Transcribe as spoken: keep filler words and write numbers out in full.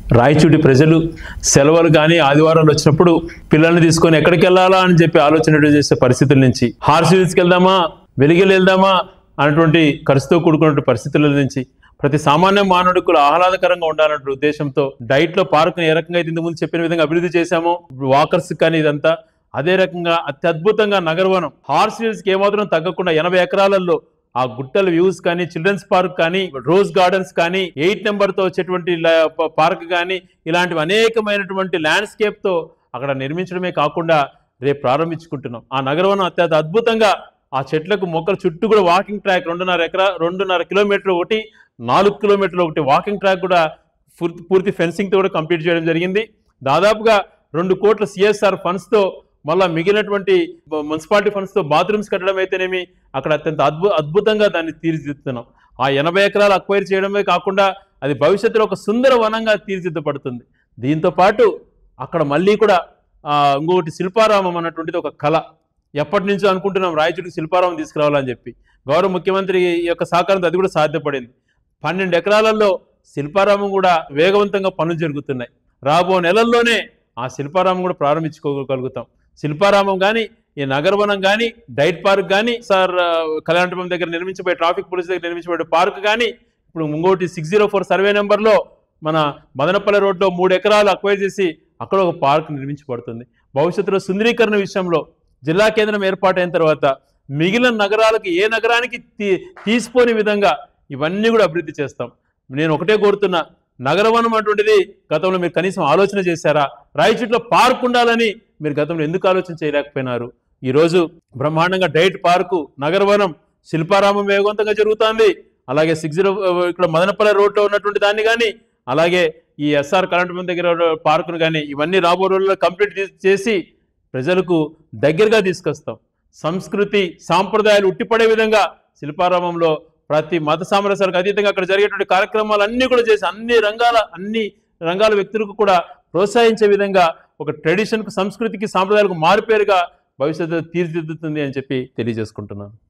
రాయచూటి ప్రజలు సెలవులు కానీ ఆదివారాలు వచ్చినప్పుడు పిల్లల్ని తీసుకొని ఎక్కడికి వెళ్ళాలా అని చెప్పి ఆలోచన చేసే పరిస్థితుల నుంచి హార్స్ హిల్స్కి వెళ్దామా, వెలిగిలు వెళ్దామా అనేటువంటి ఖర్చుతో కూడుకున్న పరిస్థితుల నుంచి ప్రతి సామాన్య మానవుడికి ఆహ్లాదకరంగా ఉండాలనే ఉద్దేశంతో డైట్లో పార్క్ని ఏ రకంగా అయితే ఇంతకుముందు చెప్పిన విధంగా అభివృద్ధి చేశామో వాకర్స్ కానీ ఇదంతా అదే రకంగా అత్యద్భుతంగా నగరవనం హార్స్ హిల్స్కి ఏమాత్రం తగ్గకుండా ఎనభై ఎకరాలలో ఆ గుట్టల వ్యూస్ కానీ, చిల్డ్రన్స్ పార్క్ కానీ, రోజ్ గార్డెన్స్ కానీ, ఎయిట్ నెంబర్ తో వచ్చేటువంటి పార్క్ కానీ ఇలాంటివి అనేకమైనటువంటి ల్యాండ్స్కేప్ తో అక్కడ నిర్మించడమే కాకుండా రేపు ప్రారంభించుకుంటున్నాం. ఆ నగరవనం అత్యంత అద్భుతంగా ఆ చెట్లకు మొక్కల చుట్టూ కూడా వాకింగ్ ట్రాక్ రెండున్నర ఎకరా రెండున్నర కిలోమీటర్ ఒకటి నాలుగు కిలోమీటర్లు ఒకటి వాకింగ్ ట్రాక్ కూడా పూర్తి పూర్తి ఫెన్సింగ్ తో కూడా కంప్లీట్ చేయడం జరిగింది. దాదాపుగా రెండు కోట్ల సిఎస్ఆర్ ఫండ్స్ తో మళ్ళీ మిగిలినటువంటి మున్సిపాలిటీ ఫండ్స్ తో బాత్రూమ్స్ కట్టడం అయితేనేమి అక్కడ అత్యంత అద్భు అద్భుతంగా దాన్ని తీర్చిదిద్దుతున్నాం. ఆ ఎనభై ఎకరాలు అక్వైర్ చేయడమే కాకుండా అది భవిష్యత్తులో ఒక సుందర వనంగా తీర్చిదిద్దపడుతుంది. దీంతో పాటు అక్కడ మళ్ళీ కూడా ఇంకొకటి శిల్పారామం అన్నటువంటిది ఒక కళ ఎప్పటి నుంచో అనుకుంటున్నాం, రాయచూటికి శిల్పారామం తీసుకురావాలని చెప్పి. గౌరవ ముఖ్యమంత్రి యొక్క సహకారంతో అది కూడా సాధ్యపడింది. పన్నెండు ఎకరాలలో శిల్పారామం కూడా వేగవంతంగా పనులు జరుగుతున్నాయి. రాబో నెలల్లోనే ఆ శిల్పారామం కూడా ప్రారంభించుకోగలుగుతాం. శిల్పారామం కానీ, ఈ నగరవనం కానీ, డైట్ పార్క్ కానీ, సార్ కళ్యాణమండపం దగ్గర నిర్మించబోయే ట్రాఫిక్ పోలీస్ దగ్గర నిర్మించబోయే పార్క్ కానీ, ఇప్పుడు ఇంకోటి సిక్స్ జీరో ఫోర్ సర్వే నెంబర్లో మన మదనపల్లి రోడ్లో మూడు ఎకరాలు అక్వైర్ చేసి అక్కడ ఒక పార్క్ నిర్మించబడుతుంది. భవిష్యత్తులో సుందరీకరణ విషయంలో జిల్లా కేంద్రం ఏర్పాటైన తర్వాత మిగిలిన నగరాలకు ఏ నగరానికి తీ తీసిపోని విధంగా ఇవన్నీ కూడా అభివృద్ధి చేస్తాం. నేను ఒకటే కోరుతున్నా, నగరవనం అటువంటిది గతంలో మీరు కనీసం ఆలోచన చేశారా? రాయచూటిలో పార్క్ ఉండాలని మీరు గతంలో ఎందుకు ఆలోచన చేయలేకపోయినారు? ఈరోజు బ్రహ్మాండంగా డైట్ పార్కు, నగరవనం, శిల్పారామం వేగవంతంగా జరుగుతుంది. అలాగే సిక్స్ జీరో ఇక్కడ మదనపల్లి రోడ్లో ఉన్నటువంటి దాన్ని కానీ, అలాగే ఈ ఎస్ఆర్ కళ్యాణమండపం దగ్గర పార్కును కానీ ఇవన్నీ రాబో రోజుల్లో కంప్లీట్ చేసి ప్రజలకు దగ్గరగా తీసుకొస్తాం. సంస్కృతి సాంప్రదాయాలు ఉట్టిపడే విధంగా శిల్పారామంలో ప్రతి మత సామరస్యాలకు అతీతంగా అక్కడ జరిగేటువంటి కార్యక్రమాలు అన్నీ కూడా చేసి అన్ని రంగాల అన్ని రంగాల వ్యక్తులకు కూడా ప్రోత్సహించే విధంగా ఒక ట్రెడిషన్కు, సంస్కృతికి, సాంప్రదాయాలకు మారుపేరుగా భవిష్యత్తు తీర్చిదిద్దుతుంది అని చెప్పి తెలియజేసుకుంటున్నాను.